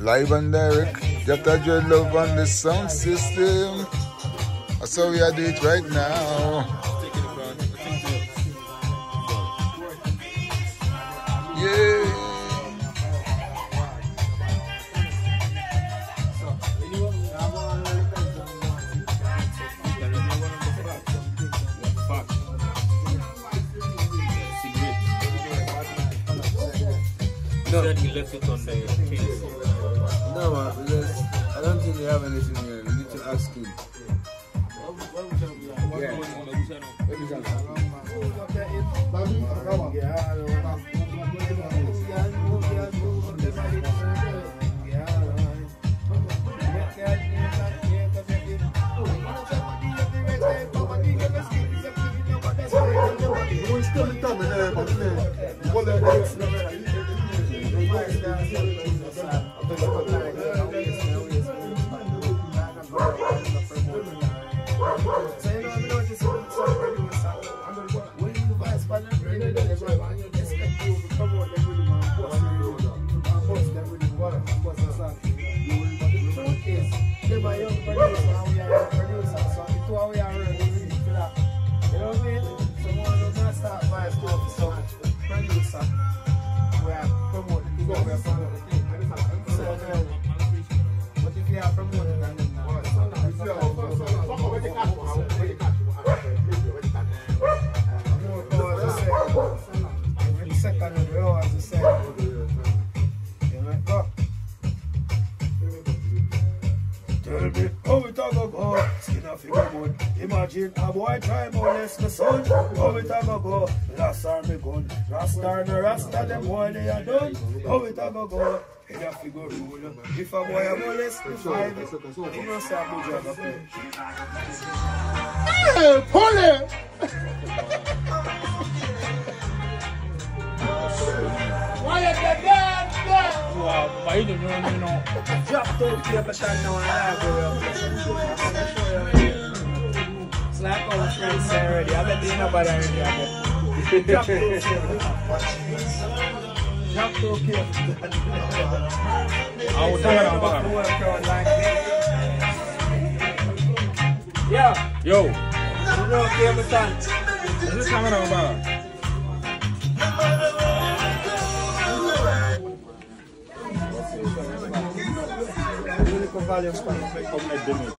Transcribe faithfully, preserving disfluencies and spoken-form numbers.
Live and direct. Get a dread love on the sound system. That's how we are doing it right now. Yeah. No. That he left it on the case. No, man, because I don't think they have anything here. We need to ask him. Yeah. Imagine a boy try molest my son. How it a go go? Last are me gun. Rasta no Rasta, them boy they are done. How it a go go? He a figure rule. If a boy a molest me five, he no say a good job of play. Hey, pull it! Why you get that? Wow, why you don't know, you know? Drop to paper time now and I go. It's like our friends say already. I bet they know about it already. Drop to Drop to paper. I will tell you about it. Yeah. Yo. You know paper time. Is this coming on about? Volume